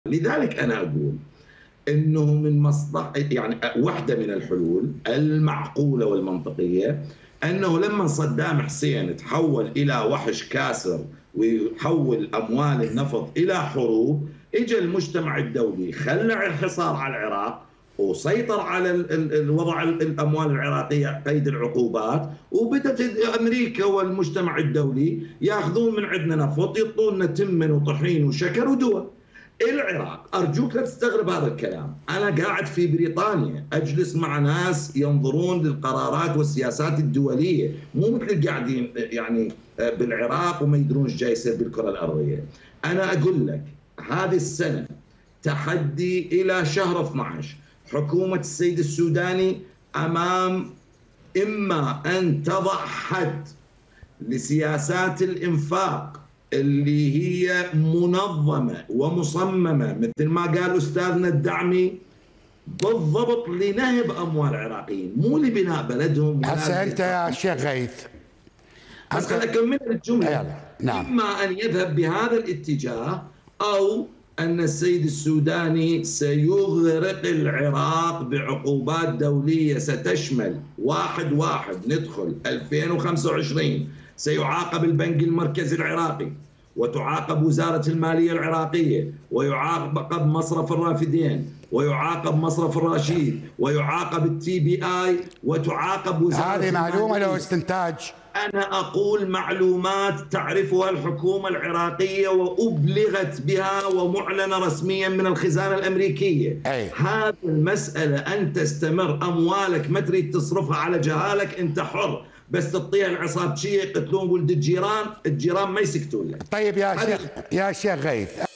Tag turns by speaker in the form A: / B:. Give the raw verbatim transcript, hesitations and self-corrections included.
A: لذلك أنا أقول إنه من مصلحة، يعني واحدة من الحلول المعقولة والمنطقية، أنه لما صدام حسين تحول إلى وحش كاسر ويحول أموال النفط إلى حروب، إجا المجتمع الدولي خلع الحصار على العراق وسيطر على الوضع الأموال العراقية قيد العقوبات، وبدأت أمريكا والمجتمع الدولي يأخذون من عندنا نفط يعطونا تمن وطحين وشكر ودول. العراق، أرجوك لا تستغرب هذا الكلام، أنا قاعد في بريطانيا أجلس مع ناس ينظرون للقرارات والسياسات الدولية، مو مثل قاعدين يعني بالعراق وما يدرون ايش جاي يصير بالكرة الأرضية. أنا أقول لك هذه السنة تحدي إلى شهر اثني عشر، حكومة السيد السوداني أمام إما أن تضع حد لسياسات الإنفاق اللي هي منظمة ومصممة مثل ما قال أستاذنا الدعمي بالضبط لنهب أموال العراقيين، مو لبناء بلدهم.
B: هسه أنت يا شيخ غيث،
A: بس أنا أكمل الجملة.
B: نعم.
A: إما أن يذهب بهذا الاتجاه، أو أن السيد السوداني سيغرق العراق بعقوبات دولية ستشمل واحد واحد ندخل ألفين وخمسة وعشرين، سيعاقب البنك المركزي العراقي، وتعاقب وزارة المالية العراقية، ويعاقب مصرف الرافدين، ويعاقب مصرف الرشيد، ويعاقب التي بي آي، وتعاقب وزارة
B: هذه معلومة لو استنتاج.
A: أنا أقول معلومات تعرفها الحكومة العراقية وأبلغت بها ومعلنة رسميا من الخزانة الأمريكية.
B: أي.
A: هذه المسألة أن تستمر أموالك ما تريد تصرفها على جهالك أنت حر، بس تعطيها العصابشية يقتلون ولد الجيران، الجيران ما يسكتون لك.
B: طيب يا شيخ، يا شيخ غيث.